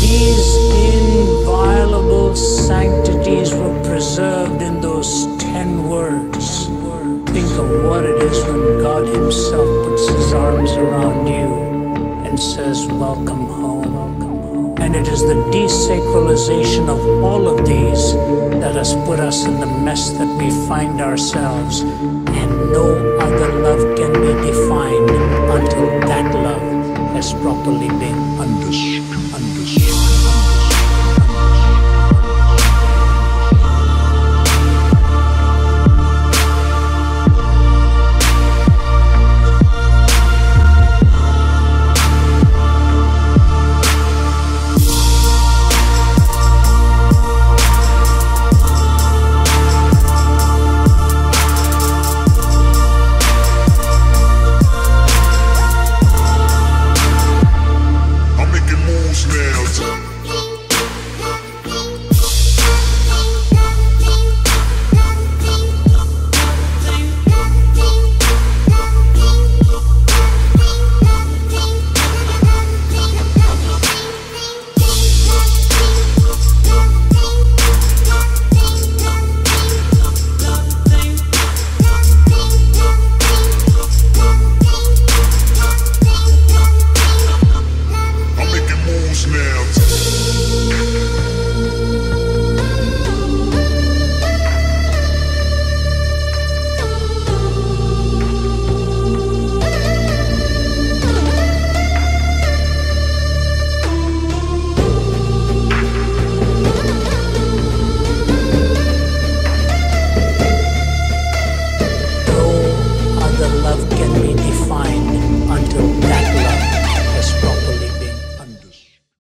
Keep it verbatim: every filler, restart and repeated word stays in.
These inviolable sanctities were preserved in those ten words. Think of what it is when God Himself puts His arms around you and says, welcome home. And it is the desacralization of all of these that has put us in the mess that we find ourselves. And no other love can be defined until that love has properly been understood. understood. Now